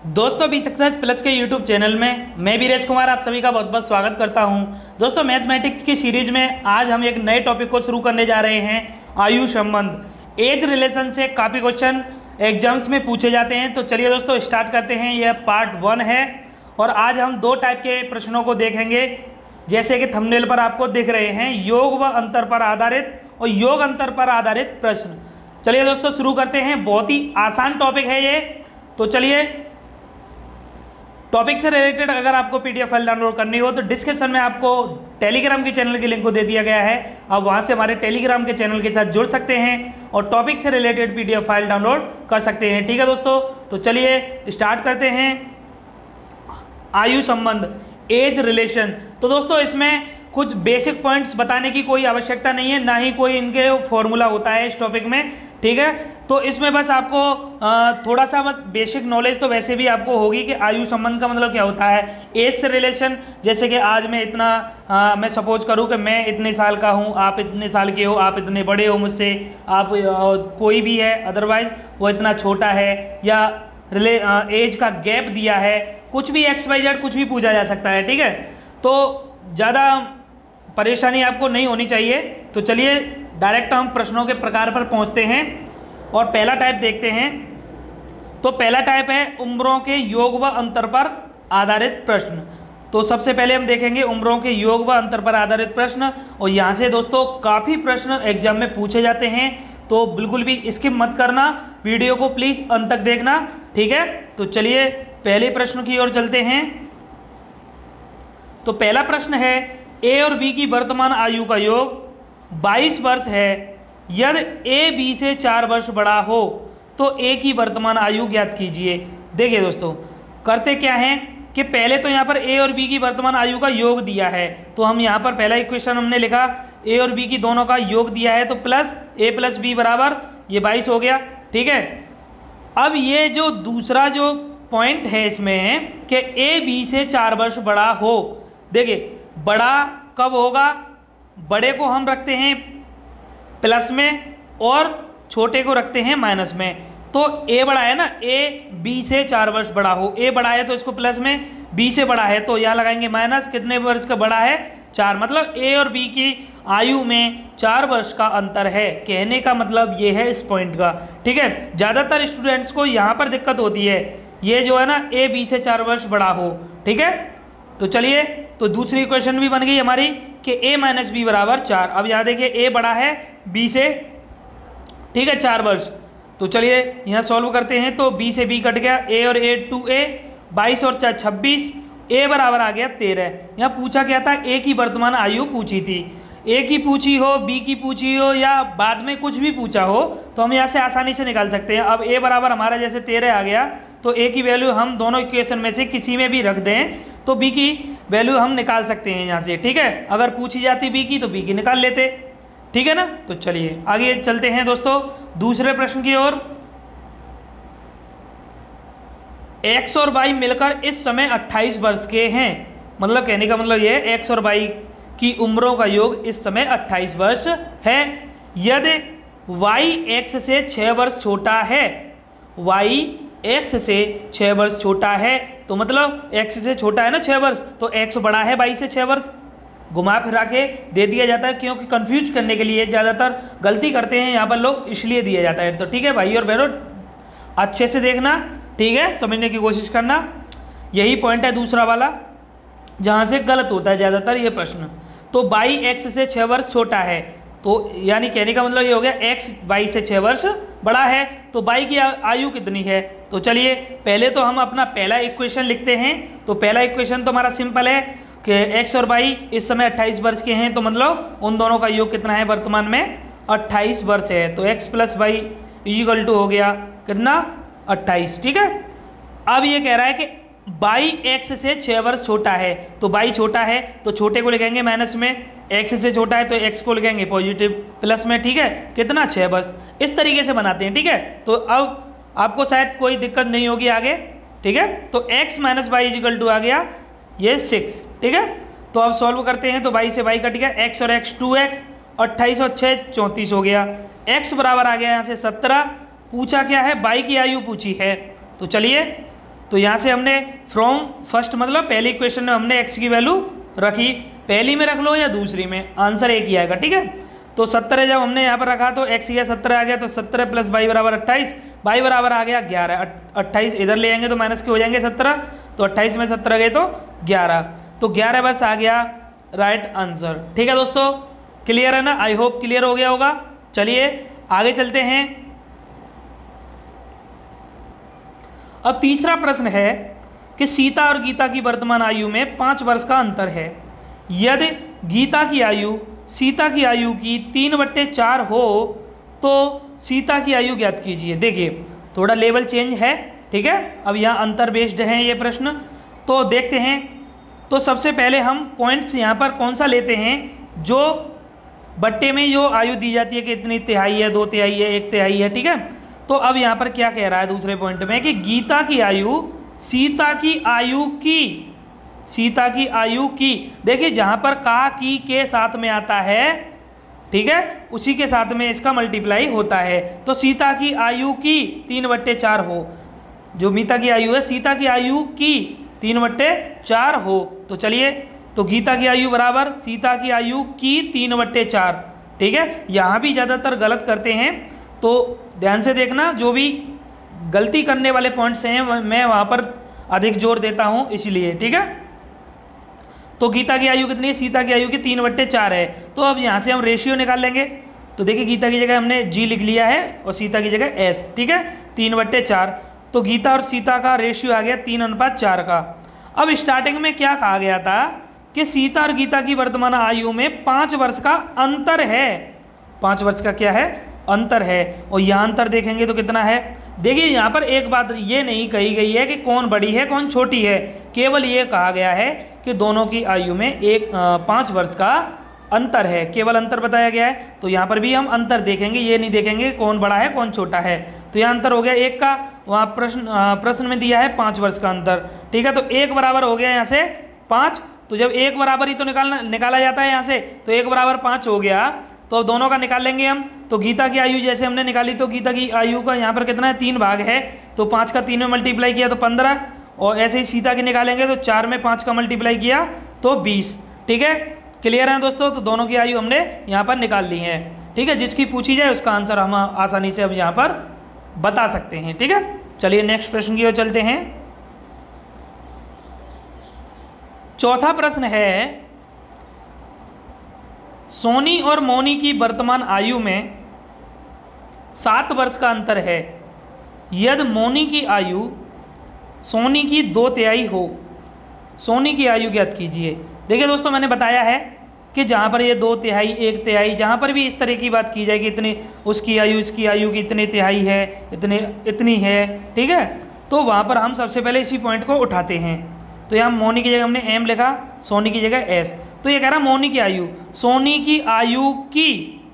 दोस्तों B success plus के YouTube channel में मैं वीरेश कुमार आप सभी का बहुत बहुत स्वागत करता हूं। दोस्तों मैथमेटिक्स की सीरीज में आज हम एक नए टॉपिक को शुरू करने जा रहे हैं, आयु संबंध। एज रिलेशन से काफ़ी क्वेश्चन एग्जाम्स में पूछे जाते हैं। तो चलिए दोस्तों स्टार्ट करते हैं। यह पार्ट 1 है और आज हम दो टाइप के प्रश्नों को देखेंगे, जैसे कि थंबनेल पर आपको दिख रहे हैं, योग व अंतर पर आधारित और योग अंतर पर आधारित प्रश्न। चलिए दोस्तों शुरू करते हैं। बहुत ही आसान टॉपिक है ये। तो चलिए, टॉपिक से रिलेटेड अगर आपको पीडीएफ फाइल डाउनलोड करनी हो तो डिस्क्रिप्शन में आपको टेलीग्राम के चैनल की लिंक को दे दिया गया है। आप वहां से हमारे टेलीग्राम के चैनल के साथ जुड़ सकते हैं और टॉपिक से रिलेटेड पीडीएफ फाइल डाउनलोड कर सकते हैं। ठीक है दोस्तों, तो चलिए स्टार्ट करते हैं। आयु संबंध, एज रिलेशन। तो दोस्तों इसमें कुछ बेसिक पॉइंट्स बताने की कोई आवश्यकता नहीं है, ना ही कोई इनके फॉर्मूला होता है इस टॉपिक में। ठीक है, तो इसमें बस आपको थोड़ा सा बस बेसिक नॉलेज तो वैसे भी आपको होगी कि आयु संबंध का मतलब क्या होता है। एज से रिलेशन, जैसे कि आज मैं इतना मैं सपोज करूं कि मैं इतने साल का हूं, आप इतने साल के हो, आप इतने बड़े हो मुझसे, आप कोई भी है, अदरवाइज वो इतना छोटा है, या एज का गैप दिया है, कुछ भी XYZ कुछ भी पूछा जा सकता है। ठीक है, तो ज़्यादा परेशानी आपको नहीं होनी चाहिए। तो चलिए डायरेक्ट हम प्रश्नों के प्रकार पर पहुंचते हैं और पहला टाइप देखते हैं। तो पहला टाइप है उम्रों के योग व अंतर पर आधारित प्रश्न। तो सबसे पहले हम देखेंगे उम्रों के योग व अंतर पर आधारित प्रश्न, और यहाँ से दोस्तों काफ़ी प्रश्न एग्जाम में पूछे जाते हैं, तो बिल्कुल भी स्किप मत करना, वीडियो को प्लीज़ अंत तक देखना। ठीक है, तो चलिए पहले प्रश्न की ओर चलते हैं। तो पहला प्रश्न है, ए और बी की वर्तमान आयु का योग 22 वर्ष है। यदि ए बी से 4 वर्ष बड़ा हो तो ए की वर्तमान आयु ज्ञात कीजिए। देखिए दोस्तों, करते क्या हैं कि पहले तो यहाँ पर ए और बी की वर्तमान आयु का योग दिया है, तो हम यहाँ पर पहला इक्वेशन हमने लिखा, ए और बी की दोनों का योग दिया है, तो प्लस ए प्लस बी बराबर ये 22 हो गया। ठीक है, अब ये जो दूसरा जो पॉइंट है इसमें कि ए बी से 4 वर्ष बड़ा हो। देखिए बड़ा कब होगा, बड़े को हम रखते हैं प्लस में और छोटे को रखते हैं माइनस में। तो ए बड़ा है ना, ए बी से 4 वर्ष बड़ा हो, ए बड़ा है तो इसको प्लस में, बी से बड़ा है तो यहाँ लगाएंगे माइनस, कितने वर्ष का बड़ा है 4, मतलब ए और बी की आयु में 4 वर्ष का अंतर है। कहने का मतलब ये है इस पॉइंट का। ठीक है, ज़्यादातर स्टूडेंट्स को यहाँ पर दिक्कत होती है, ये जो है ना ए बी से 4 वर्ष बड़ा हो। ठीक है, तो चलिए, तो दूसरी इक्वेशन भी बन गई हमारी कि a माइनस बी बराबर 4। अब यहाँ देखिए a बड़ा है b से, ठीक है, 4 वर्ष। तो चलिए यहाँ सॉल्व करते हैं। तो b से b कट गया, a और a 2a, 22 और 4 26, a बराबर आ गया 13। यहाँ पूछा क्या था, a की वर्तमान आयु पूछी थी। a की पूछी हो, b की पूछी हो, या बाद में कुछ भी पूछा हो, तो हम यहाँ से आसानी से निकाल सकते हैं। अब a बराबर हमारा जैसे 13 आ गया, तो a की वैल्यू हम दोनों इक्वेशन में से किसी में भी रख दें तो b की वैल्यू हम निकाल सकते हैं यहाँ से। ठीक है, अगर पूछी जाती b की तो b की निकाल लेते। ठीक है ना, तो चलिए आगे चलते हैं दोस्तों दूसरे प्रश्न की ओर। x और y मिलकर इस समय 28 वर्ष के हैं। मतलब कहने का मतलब ये है x और y की उम्रों का योग इस समय 28 वर्ष है। यदि y x से 6 वर्ष छोटा है, y x से 6 वर्ष छोटा है, तो मतलब x से छोटा है ना 6 वर्ष, तो x बड़ा है y से 6 वर्ष। घुमा फिरा के दे दिया जाता है क्योंकि कंफ्यूज करने के लिए, ज़्यादातर गलती करते हैं यहाँ पर लोग, इसलिए दिया जाता है। तो ठीक है भाई और बहनों, अच्छे से देखना, ठीक है, समझने की कोशिश करना। यही पॉइंट है दूसरा वाला जहाँ से गलत होता है ज़्यादातर ये प्रश्न। तो y x से 6 वर्ष छोटा है, तो यानी कहने का मतलब ये हो गया x y से 6 वर्ष बड़ा है, तो y की आयु कितनी है। तो चलिए पहले तो हम अपना पहला इक्वेशन लिखते हैं। तो पहला इक्वेशन तो हमारा सिंपल है कि x और y इस समय 28 वर्ष के हैं, तो मतलब उन दोनों का योग कितना है, वर्तमान में 28 वर्ष है। तो x plus Y equal to हो गया कितना, 28। ठीक है, अब ये कह रहा है कि y x से 6 वर्ष छोटा है, तो y छोटा है तो छोटे को लिखेंगे माइनस में, x से छोटा है तो x को लिखेंगे पॉजिटिव प्लस में। ठीक है, कितना 6 वर्ष। इस तरीके से बनाते हैं। ठीक है, तो अब आपको शायद कोई दिक्कत नहीं होगी आगे। ठीक है, तो x minus Y equal to आ गया ये 6। ठीक है, तो अब सॉल्व करते हैं। तो y से y कट गया, x और x 2x, 28 और 6 34 हो गया। x बराबर आ गया यहाँ से 17। पूछा क्या है, y की आयु पूछी है। तो चलिए, तो यहाँ से हमने फ्रॉम फर्स्ट मतलब पहले इक्वेशन में हमने x की वैल्यू रखी, पहली में रख लो या दूसरी में, आंसर एक ही आएगा। ठीक है, तो 70 जब हमने यहाँ पर रखा तो x या 70 आ गया, तो 70 प्लस y बराबर 28, y बराबर आ गया 11, 28 इधर ले आएंगे तो माइनस के हो जाएंगे 17, तो 28 में 17 गए तो 11, तो 11 बस आ गया राइट आंसर। ठीक है दोस्तों, क्लियर है ना, आई होप क्लियर हो गया होगा। चलिए आगे चलते हैं। अब तीसरा प्रश्न है कि सीता और गीता की वर्तमान आयु में 5 वर्ष का अंतर है। यदि गीता की आयु सीता की आयु की 3/4 हो तो सीता की आयु ज्ञात कीजिए। देखिए थोड़ा लेवल चेंज है, ठीक है, अब यहाँ अंतर बेस्ड है ये प्रश्न, तो देखते हैं। तो सबसे पहले हम पॉइंट्स यहाँ पर कौन सा लेते हैं, जो बट्टे में जो आयु दी जाती है कि इतनी तिहाई है, 2 तिहाई है, 1 तिहाई है। ठीक है, तो अब यहाँ पर क्या कह रहा है दूसरे पॉइंट में कि गीता की आयु सीता की आयु की, सीता की आयु की, देखिए जहाँ पर का की के साथ में आता है, ठीक है, उसी के साथ में इसका मल्टीप्लाई होता है। तो सीता की आयु की 3/4 हो, जो गीता की आयु है सीता की आयु की 3/4 हो, तो चलिए, तो गीता की आयु बराबर सीता की आयु की 3/4। ठीक है, यहाँ भी ज़्यादातर गलत करते हैं, तो ध्यान से देखना, जो भी गलती करने वाले पॉइंट्स हैं मैं वहाँ पर अधिक जोर देता हूँ इसलिए। ठीक है, तो गीता की आयु कितनी है, सीता की आयु की 3/4 है। तो अब यहाँ से हम रेशियो निकाल लेंगे, तो देखिए गीता की जगह हमने जी लिख लिया है और सीता की जगह एस। ठीक है, 3/4, तो गीता और सीता का रेशियो आ गया 3:4 का। अब स्टार्टिंग में क्या कहा गया था कि सीता और गीता की वर्तमान आयु में 5 वर्ष का अंतर है, 5 वर्ष का क्या है, अंतर है। और यहाँ अंतर देखेंगे तो कितना है, देखिए यहाँ पर एक बात ये नहीं कही गई है कि कौन बड़ी है कौन छोटी है, केवल ये कहा गया है कि दोनों की आयु में 5 वर्ष का अंतर है, केवल अंतर बताया गया है। तो यहाँ पर भी हम अंतर देखेंगे, ये नहीं देखेंगे कौन बड़ा है कौन छोटा है। तो यहाँ अंतर हो गया 1 का, वहाँ प्रश्न में दिया है 5 वर्ष का अंतर। ठीक है, तो 1 बराबर हो गया यहाँ से 5, तो जब 1 बराबर ही तो निकाला जाता है यहाँ से, तो 1 बराबर 5 हो गया, तो दोनों का निकाल लेंगे हम। तो गीता की आयु जैसे हमने निकाली, तो गीता की आयु का यहाँ पर कितना है, 3 भाग है, तो 5 का 3 में मल्टीप्लाई किया तो 15, और ऐसे ही सीता की निकालेंगे तो 4 में 5 का मल्टीप्लाई किया तो 20। ठीक है, क्लियर है दोस्तों, तो दोनों की आयु हमने यहाँ पर निकाल ली है। ठीक है, जिसकी पूछी जाए उसका आंसर हम आसानी से अब यहाँ पर बता सकते हैं। ठीक है, चलिए नेक्स्ट प्रश्न की ओर चलते हैं। चौथा प्रश्न है, सोनी और मोनी की वर्तमान आयु में 7 वर्ष का अंतर है। यदि मोनी की आयु सोनी की 2 तिहाई हो, सोनी की आयु ज्ञात कीजिए। देखिए दोस्तों, मैंने बताया है कि जहाँ पर ये 2 तिहाई 1 तिहाई, जहाँ पर भी इस तरह की बात की जाए कि इतनी उसकी आयु इसकी आयु की इतने तिहाई है, इतनी है, ठीक है, तो वहाँ पर हम सबसे पहले इसी पॉइंट को उठाते हैं। तो यहाँ मोनी की जगह हमने एम लिखा, सोनी की जगह एस। तो ये कह रहा मोनी की आयु, सोनी की आयु की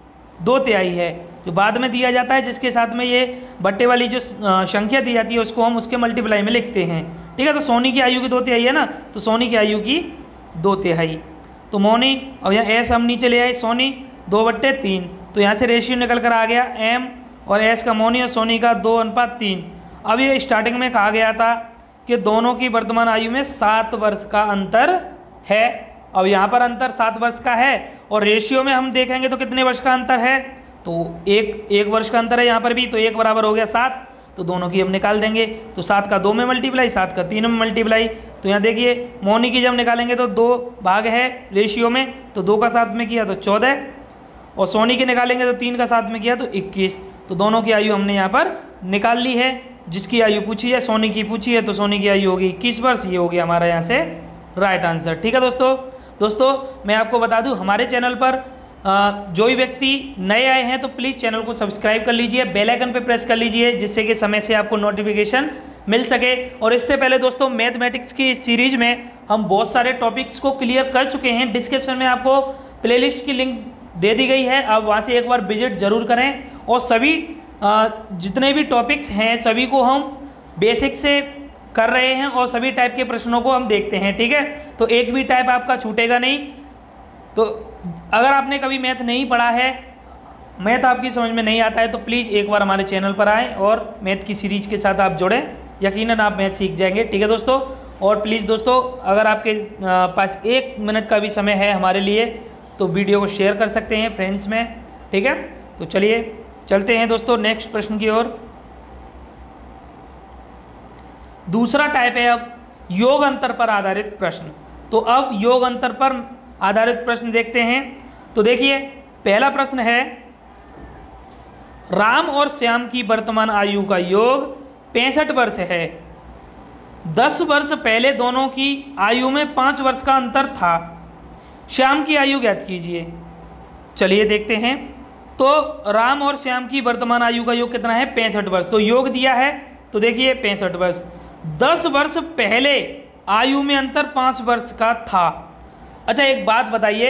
2 तिहाई है, जो बाद में दिया जाता है, जिसके साथ में ये बट्टे वाली जो संख्या दी जाती है उसको हम उसके मल्टीप्लाई में लिखते हैं। ठीक है, तो सोनी की आयु की 2 तिहाई है ना, तो सोनी की आयु की 2 तिहाई, तो मोनी, और यहाँ एस हम नीचे ले आए, सोनी 2/3, तो यहाँ से रेशियो निकल कर आ गया एम और एस का मोनी और सोनी का 2:3। अब ये स्टार्टिंग में कहा गया था कि दोनों की वर्तमान आयु में 7 वर्ष का अंतर है। अब यहाँ पर अंतर 7 वर्ष का है, और रेशियो में हम देखेंगे तो कितने वर्ष का अंतर है, तो एक वर्ष का अंतर है यहाँ पर भी, तो 1 बराबर हो गया 7, तो दोनों की हम निकाल देंगे। तो 7 का 2 में मल्टीप्लाई, 7 का 3 में मल्टीप्लाई, तो यहाँ देखिए मोनी की जब निकालेंगे तो 2 भाग है रेशियो में, तो 2 का 7 में किया तो 14, और सोनी की निकालेंगे तो 3 का 7 में किया तो 21। तो दोनों की आयु हमने यहाँ पर निकाल ली है। जिसकी आयु पूछी है, सोनी की पूछी है, तो सोनी की आयु होगी 21 वर्ष, ये हो गया हमारा यहाँ से राइट आंसर। ठीक है दोस्तों, मैं आपको बता दूं, हमारे चैनल पर जो भी व्यक्ति नए आए हैं तो प्लीज़ चैनल को सब्सक्राइब कर लीजिए, बेल आइकन पे प्रेस कर लीजिए, जिससे कि समय से आपको नोटिफिकेशन मिल सके। और इससे पहले दोस्तों, मैथमेटिक्स की सीरीज में हम बहुत सारे टॉपिक्स को क्लियर कर चुके हैं। डिस्क्रिप्शन में आपको प्लेलिस्ट की लिंक दे दी गई है, आप वहाँ से एक बार विजिट जरूर करें। और सभी जितने भी टॉपिक्स हैं सभी को हम बेसिक से कर रहे हैं, और सभी टाइप के प्रश्नों को हम देखते हैं। ठीक है, तो एक भी टाइप आपका छूटेगा नहीं। तो अगर आपने कभी मैथ नहीं पढ़ा है, मैथ आपकी समझ में नहीं आता है, तो प्लीज़ एक बार हमारे चैनल पर आएँ और मैथ की सीरीज के साथ आप जुड़ें। यकीनन आप मैथ सीख जाएंगे। ठीक है दोस्तों, और प्लीज़ दोस्तों अगर आपके पास 1 मिनट का भी समय है हमारे लिए तो वीडियो को शेयर कर सकते हैं फ्रेंड्स में। ठीक है, तो चलिए चलते हैं दोस्तों नेक्स्ट प्रश्न की ओर। दूसरा टाइप है अब योग अंतर पर आधारित प्रश्न। तो अब योग अंतर पर आधारित प्रश्न देखते हैं। तो देखिए पहला प्रश्न है, राम और श्याम की वर्तमान आयु का योग 65 वर्ष है। 10 वर्ष पहले दोनों की आयु में 5 वर्ष का अंतर था। श्याम की आयु ज्ञात कीजिए। चलिए देखते हैं। तो राम और श्याम की वर्तमान आयु का योग कितना है? 65 वर्ष। तो योग दिया है, तो देखिए 65 वर्ष। 10 वर्ष पहले आयु में अंतर 5 वर्ष का था। अच्छा एक बात बताइए,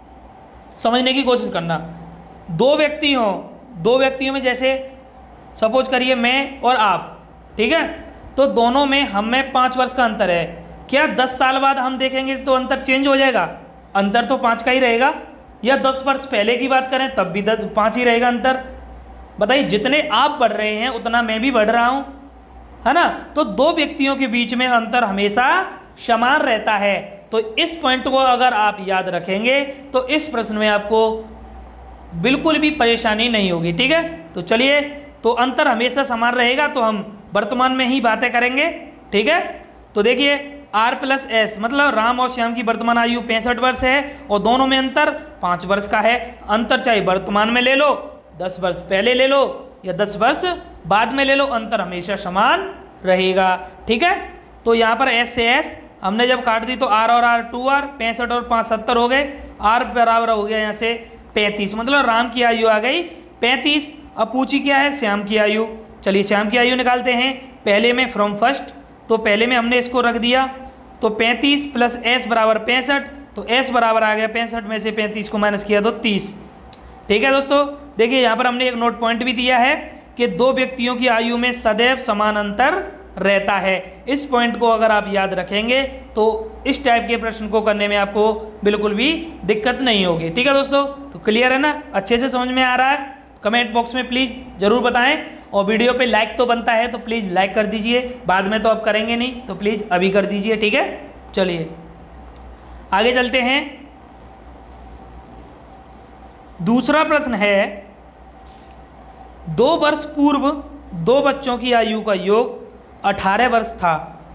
समझने की कोशिश करना। दो व्यक्तियों में जैसे सपोज करिए मैं और आप, ठीक है, तो दोनों में हम में 5 वर्ष का अंतर है। क्या 10 साल बाद हम देखेंगे तो अंतर चेंज हो जाएगा? अंतर तो 5 का ही रहेगा। या 10 वर्ष पहले की बात करें तब भी 5 ही रहेगा अंतर। बताइए, जितने आप बढ़ रहे हैं उतना मैं भी बढ़ रहा हूं, है ना। तो दो व्यक्तियों के बीच में अंतर हमेशा समान रहता है। तो इस पॉइंट को अगर आप याद रखेंगे तो इस प्रश्न में आपको बिल्कुल भी परेशानी नहीं होगी। ठीक है, तो चलिए, तो अंतर हमेशा समान रहेगा तो हम वर्तमान में ही बातें करेंगे। ठीक है, तो देखिए R+S मतलब राम और श्याम की वर्तमान आयु 65 वर्ष है और दोनों में अंतर 5 वर्ष का है। अंतर चाहे वर्तमान में ले लो, 10 वर्ष पहले ले लो या 10 वर्ष बाद में ले लो, अंतर हमेशा समान रहेगा। ठीक है, तो यहाँ पर S से S हमने जब काट दी तो R और R 2R, 65 और 5 70 हो गए। R बराबर हो गया यहाँ से 35, मतलब राम की आयु आ गई 35। अब पूछी क्या है? श्याम की आयु। चलिए श्याम की आयु निकालते हैं। पहले में फ्रॉम फर्स्ट, तो पहले में हमने इसको रख दिया, तो 35 प्लस S बराबर 65, तो S बराबर आ गया 65 में से 35 को माइनस किया तो 30। ठीक है दोस्तों, देखिए यहाँ पर हमने एक नोट पॉइंट भी दिया है कि दो व्यक्तियों की आयु में सदैव समान अंतर रहता है। इस पॉइंट को अगर आप याद रखेंगे तो इस टाइप के प्रश्न को करने में आपको बिल्कुल भी दिक्कत नहीं होगी। ठीक है दोस्तों, तो क्लियर है ना? अच्छे से समझ में आ रहा है? कमेंट बॉक्स में प्लीज़ ज़रूर बताएं, और वीडियो पे लाइक तो बनता है तो प्लीज़ लाइक कर दीजिए। बाद में तो आप करेंगे नहीं तो प्लीज़ अभी कर दीजिए। ठीक है, चलिए आगे चलते हैं। दूसरा प्रश्न है, 2 वर्ष पूर्व दो बच्चों की आयु का योग 18 वर्ष था,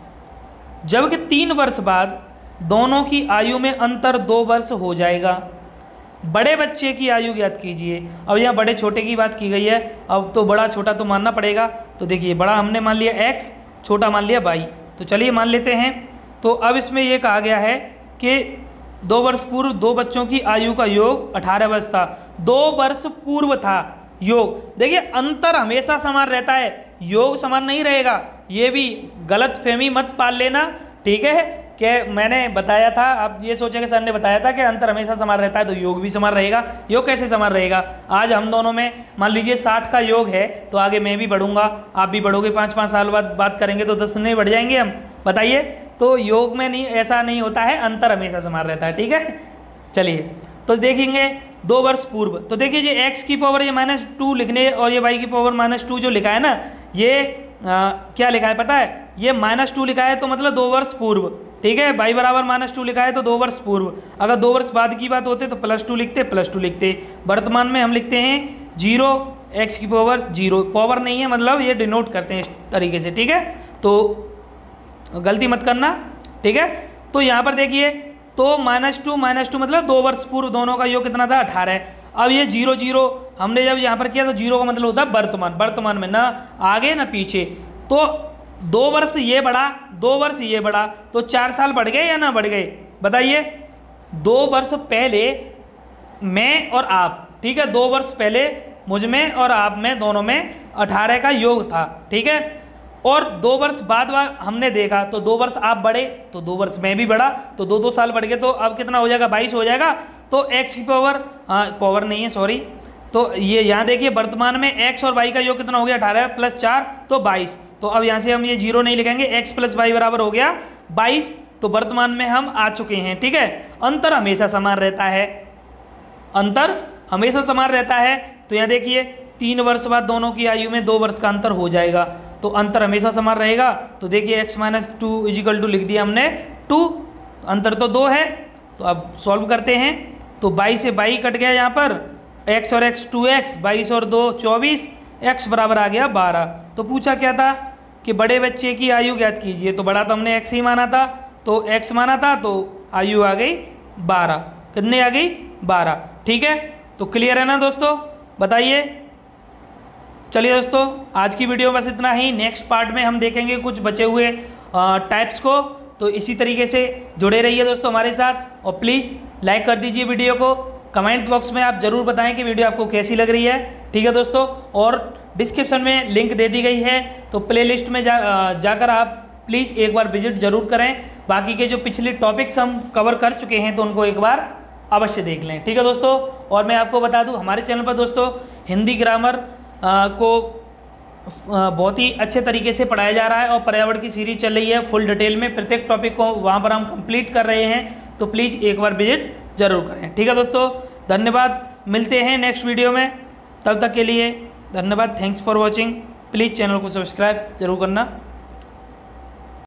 जबकि 3 वर्ष बाद दोनों की आयु में अंतर 2 वर्ष हो जाएगा। बड़े बच्चे की आयु ज्ञात कीजिए। अब यहाँ बड़े छोटे की बात की गई है, अब तो बड़ा छोटा तो मानना पड़ेगा। तो देखिए बड़ा हमने मान लिया x, छोटा मान लिया y, तो चलिए मान लेते हैं। तो अब इसमें ये कहा गया है कि 2 वर्ष पूर्व दो बच्चों की आयु का योग 18 वर्ष था। 2 वर्ष पूर्व था योग। देखिए अंतर हमेशा समान रहता है, योग समान नहीं रहेगा। ये भी गलत फहमी मत पाल लेना। ठीक है, कि मैंने बताया था, आप ये सोचे कि सर ने बताया था कि अंतर हमेशा समान रहता है तो योग भी समान रहेगा। योग कैसे समान रहेगा? आज हम दोनों में मान लीजिए 60 का योग है, तो आगे मैं भी बढ़ूंगा, आप भी बढ़ोगे, 5-5 साल बाद बात करेंगे तो 10 नहीं बढ़ जाएंगे हम? बताइए, तो योग में नहीं, ऐसा नहीं होता है, अंतर हमेशा समान रहता है। ठीक है, चलिए तो देखेंगे 2 वर्ष पूर्व। तो देखिए ये x की पावर ये -2 लिखने और ये y की पावर -2 जो लिखा है ना, ये क्या लिखा है पता है? ये -2 लिखा है तो मतलब 2 वर्ष पूर्व। ठीक है, y बराबर -2 लिखा है तो 2 वर्ष पूर्व। अगर 2 वर्ष बाद की बात होते तो +2 लिखते। वर्तमान में हम लिखते हैं 0, x की पावर 0, पावर नहीं है मतलब ये डिनोट करते हैं इस तरीके से। ठीक है, तो गलती मत करना। ठीक है, तो यहाँ पर देखिए, तो -2 मतलब 2 वर्ष पूर्व दोनों का योग कितना था? 18। अब ये 0 हमने जब यहाँ पर किया तो 0 का मतलब होता है वर्तमान में, ना आगे ना पीछे। तो 2 वर्ष ये बढ़ा, 2 वर्ष ये बढ़ा, तो 4 साल बढ़ गए या ना बढ़ गए? बताइए। 2 वर्ष पहले मैं और आप, ठीक है, 2 वर्ष पहले मुझ में और आप में दोनों में 18 का योग था। ठीक है, और 2 वर्ष बाद हमने देखा तो 2 वर्ष आप बढ़े तो 2 वर्ष मैं भी बढ़ा, तो 2 साल बढ़ गए, तो अब कितना हो जाएगा? 22 हो जाएगा। तो x की पावर, पावर नहीं है सॉरी, तो ये यहाँ देखिए वर्तमान में x और y का योग कितना हो गया? 18 + 4 तो 22। तो अब यहाँ से हम ये 0 नहीं लिखेंगे, x + y बराबर हो गया 22। तो वर्तमान में हम आ चुके हैं। ठीक है, अंतर हमेशा समान रहता है, अंतर हमेशा समान रहता है। तो यहाँ देखिए 3 वर्ष बाद दोनों की आयु में 2 वर्ष का अंतर हो जाएगा। तो अंतर हमेशा समान रहेगा। तो देखिए x माइनस 2 इजिकल टू लिख दिया हमने 2, अंतर तो 2 है। तो अब सॉल्व करते हैं। तो 22 से 22 कट गया यहाँ पर, x और x 2x, 22 और 2 24, x बराबर आ गया 12। तो पूछा क्या था कि बड़े बच्चे की आयु ज्ञात कीजिए। तो बड़ा तो हमने x ही माना था, तो x माना था, तो आयु आ गई 12। कितनी आ गई? 12। ठीक है, तो क्लियर है ना दोस्तों, बताइए। चलिए दोस्तों, आज की वीडियो बस इतना ही। नेक्स्ट पार्ट में हम देखेंगे कुछ बचे हुए टाइप्स को। तो इसी तरीके से जुड़े रहिए दोस्तों हमारे साथ, और प्लीज़ लाइक कर दीजिए वीडियो को। कमेंट बॉक्स में आप ज़रूर बताएं कि वीडियो आपको कैसी लग रही है। ठीक है दोस्तों, और डिस्क्रिप्शन में लिंक दे दी गई है, तो प्लेलिस्ट में जाकर आप प्लीज़ एक बार विजिट ज़रूर करें। बाकी के जो पिछले टॉपिक्स हम कवर कर चुके हैं तो उनको एक बार अवश्य देख लें। ठीक है दोस्तों, और मैं आपको बता दूं हमारे चैनल पर दोस्तों हिंदी ग्रामर को बहुत ही अच्छे तरीके से पढ़ाया जा रहा है, और पर्यावरण की सीरीज चल रही है फुल डिटेल में। प्रत्येक टॉपिक को वहाँ पर हम कंप्लीट कर रहे हैं, तो प्लीज़ एक बार विजिट ज़रूर करें। ठीक है दोस्तों, धन्यवाद। मिलते हैं नेक्स्ट वीडियो में, तब तक के लिए धन्यवाद। Thanks for watching. Please channel को सब्सक्राइब जरूर करना।